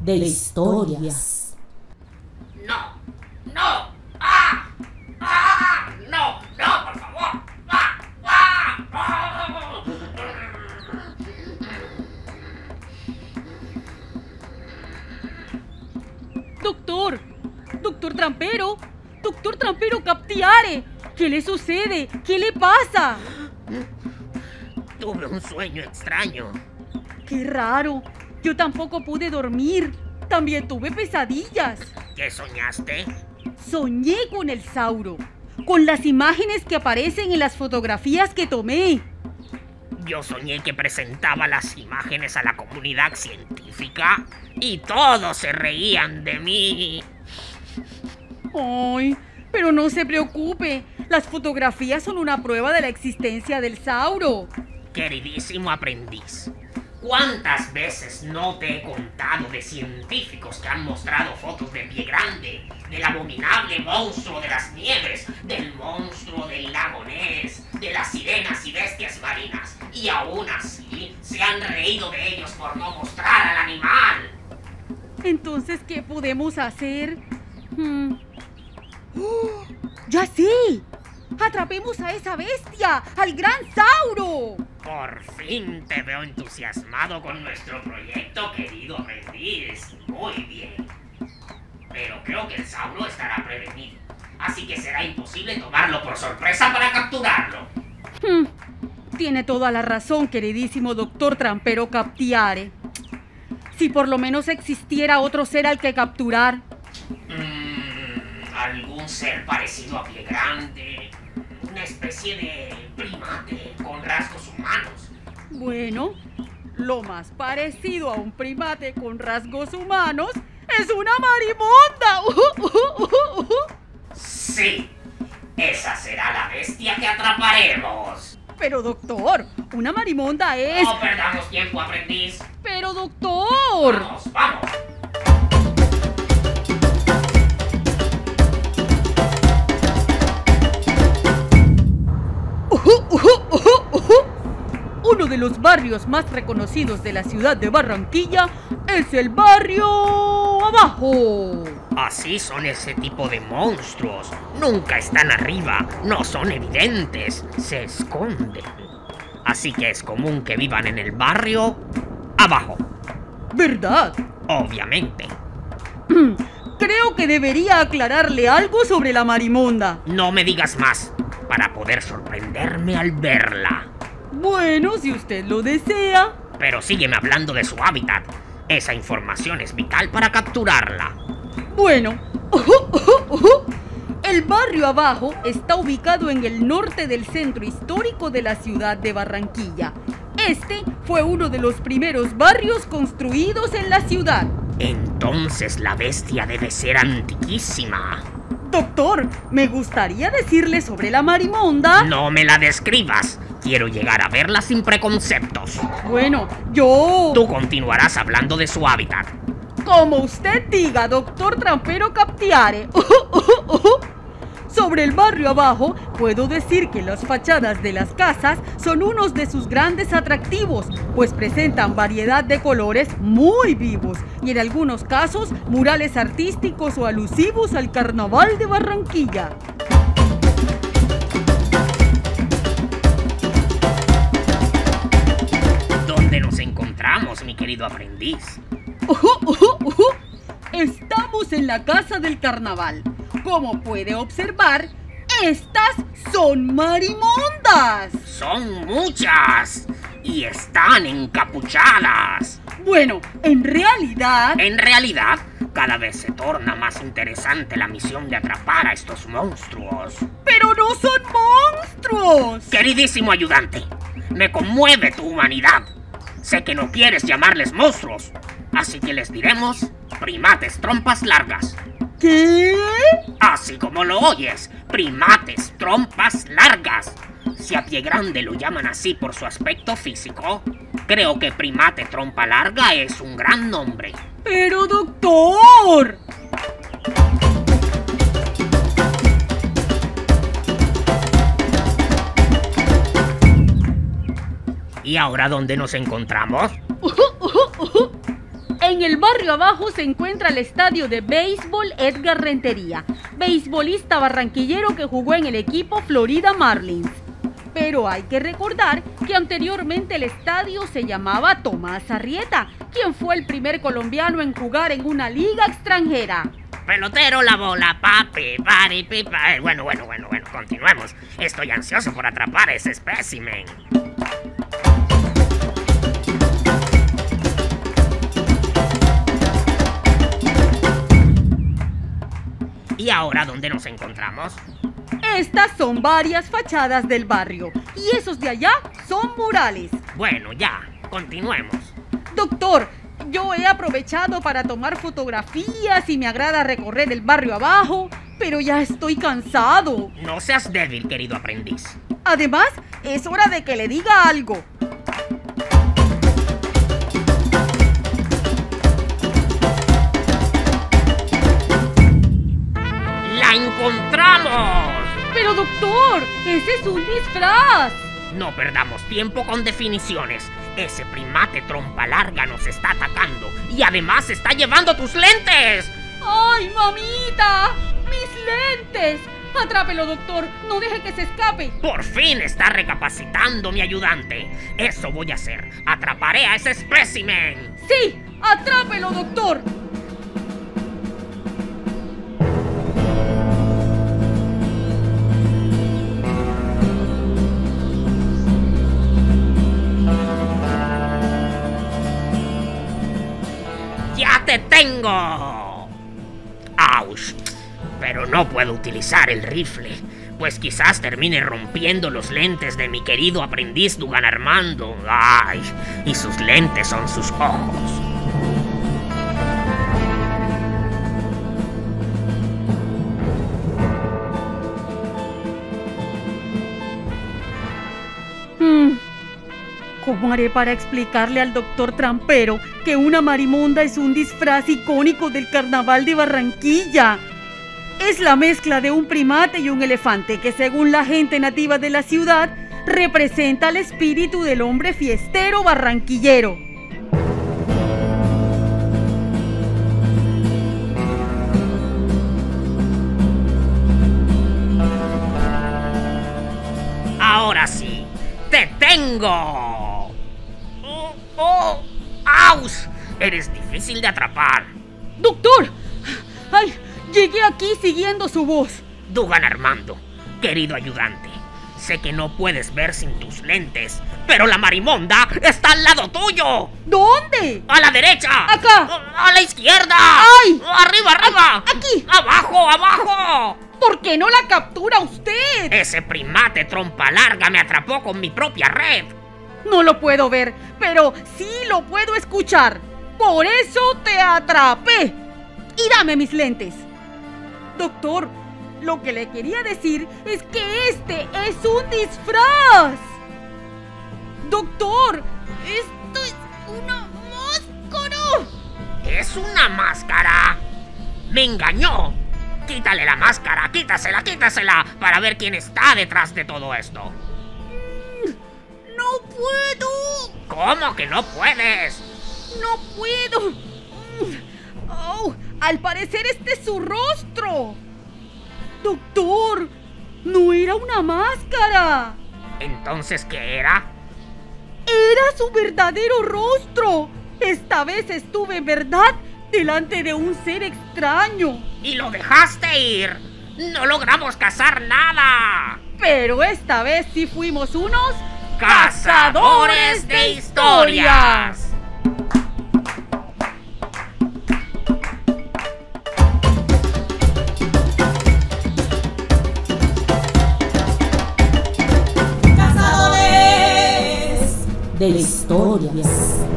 de historias. No, no, ¡ah! ¡Ah! No, no, por favor. ¡Ah! ¡Ah! ¡Ah! Doctor Trampero Captiare, ¿qué le sucede? ¿Qué le pasa? Tuve un sueño extraño. Qué raro, yo tampoco pude dormir, también tuve pesadillas. ¿Qué soñaste? Soñé con el Sauro, con las imágenes que aparecen en las fotografías que tomé. Yo soñé que presentaba las imágenes a la comunidad científica y todos se reían de mí. Ay, pero no se preocupe, las fotografías son una prueba de la existencia del Sauro. Queridísimo aprendiz, ¿cuántas veces no te he contado de científicos que han mostrado fotos de Pie Grande, del abominable monstruo de las nieves, del monstruo del lago Ness, de las sirenas y bestias marinas, y aún así se han reído de ellos por no mostrar al animal? Entonces, ¿qué podemos hacer? ¡Oh! ¡Ya sé! ¡Atrapemos a esa bestia! ¡Al gran Sauro! Por fin te veo entusiasmado con nuestro proyecto, querido aprendiz. Muy bien. Pero creo que el Sauro estará prevenido, así que será imposible tomarlo por sorpresa para capturarlo. Tiene toda la razón, queridísimo doctor Trampero Captiare. Si por lo menos existiera otro ser al que capturar. ¿Algún ser parecido a Pie Grande? ¿Una especie de primate con rasgos humanos? Bueno, lo más parecido a un primate con rasgos humanos es una marimonda. Sí, esa será la bestia que atraparemos. Pero doctor, una marimonda es... No perdamos tiempo, aprendiz. Pero doctor... Vamos, vamos. Uno de los barrios más reconocidos de la ciudad de Barranquilla es el barrio Abajo. Así son ese tipo de monstruos. Nunca están arriba, no son evidentes, se esconden. Así que es común que vivan en el barrio abajo. ¿Verdad? Obviamente. Creo que debería aclararle algo sobre la marimonda. No me digas más, para poder sorprenderme al verla. Bueno, si usted lo desea. Pero sígueme hablando de su hábitat. Esa información es vital para capturarla. Bueno, el barrio Abajo está ubicado en el norte del centro histórico de la ciudad de Barranquilla. Este fue uno de los primeros barrios construidos en la ciudad. Entonces la bestia debe ser antiquísima. Doctor, me gustaría decirle sobre la marimonda. No me la describas. Quiero llegar a verla sin preconceptos. Bueno, yo... Tú continuarás hablando de su hábitat. Como usted diga, doctor Trampero Captiare. Sobre el barrio Abajo, puedo decir que las fachadas de las casas son unos de sus grandes atractivos, pues presentan variedad de colores muy vivos y en algunos casos murales artísticos o alusivos al Carnaval de Barranquilla. ¿Dónde nos encontramos, mi querido aprendiz? Estamos en la Casa del Carnaval. Como puede observar, estas son marimondas. Son muchas y están encapuchadas. Bueno, en realidad, cada vez se torna más interesante la misión de atrapar a estos monstruos. ¡pero no son monstruos! Queridísimo ayudante, me conmueve tu humanidad. Sé que no quieres llamarles monstruos, así que les diremos primates trompas largas. ¿Qué? Así como lo oyes, primates trompas largas. Si a Pie Grande lo llaman así por su aspecto físico, creo que primate trompa larga es un gran nombre. ¡Pero doctor! ¿Y ahora dónde nos encontramos? En En el barrio abajo se encuentra el estadio de béisbol Edgar Rentería, beisbolista barranquillero que jugó en el equipo Florida Marlins. Pero hay que recordar que anteriormente el estadio se llamaba Tomás Arrieta, quien fue el primer colombiano en jugar en una liga extranjera. Pelotero, la bola, papi, pari, pipa. Bueno, continuemos. Estoy ansioso por atrapar ese espécimen. ¿Y ahora dónde nos encontramos? Estas son varias fachadas del barrio y esos de allá son murales. Bueno, ya, continuemos. Doctor, yo he aprovechado para tomar fotografías y me agrada recorrer el barrio abajo, pero ya estoy cansado. No seas débil, querido aprendiz. Además, es hora de que le diga algo. ¡La encontramos! Pero doctor, ese es un disfraz. No perdamos tiempo con definiciones. Ese primate trompa larga nos está atacando y además está llevando tus lentes. ¡Ay, mamita! ¡Mis lentes! Atrápelo, doctor. No deje que se escape. Por fin está recapacitando mi ayudante. Eso voy a hacer. Atraparé a ese espécimen. ¡Sí! ¡Atrápelo, doctor! ¡Ya te tengo! ¡Auch! Pero no puedo utilizar el rifle, pues quizás termine rompiendo los lentes de mi querido aprendiz Dugan Armando. ¡Ay! Y sus lentes son sus ojos. ¿Cómo haré para explicarle al doctor trampero que una marimonda es un disfraz icónico del carnaval de Barranquilla? Es la mezcla de un primate y un elefante que, según la gente nativa de la ciudad, representa el espíritu del hombre fiestero barranquillero. Ahora sí, te tengo. ¡Oh! ¡Aus! Eres difícil de atrapar. ¡Doctor! ¡Ay! Llegué aquí siguiendo su voz. Dugan Armando, querido ayudante, sé que no puedes ver sin tus lentes, pero la marimonda está al lado tuyo. ¿Dónde? ¡A la derecha! ¡Acá! ¡A la izquierda! ¡Ay! ¡Arriba! ¡Aquí! ¡Abajo! ¿Por qué no la captura usted? Ese primate trompa larga me atrapó con mi propia red. No lo puedo ver, pero sí lo puedo escuchar. Por eso te atrapé. Y dame mis lentes. Doctor, lo que le quería decir es que este es un disfraz. Doctor, esto es una máscara. ¿Es una máscara? ¡Me engañó! Quítale la máscara, quítasela, para ver quién está detrás de todo esto. ¡No puedo! ¿Cómo que no puedes? ¡No puedo! ¡Oh! Al parecer este es su rostro. Doctor, no era una máscara. ¿Entonces qué era? Era su verdadero rostro. Esta vez estuve en verdad delante de un ser extraño. ¡Y lo dejaste ir! ¡No logramos cazar nada! Pero esta vez sí fuimos unos ¡Cazadores de historias! de historias.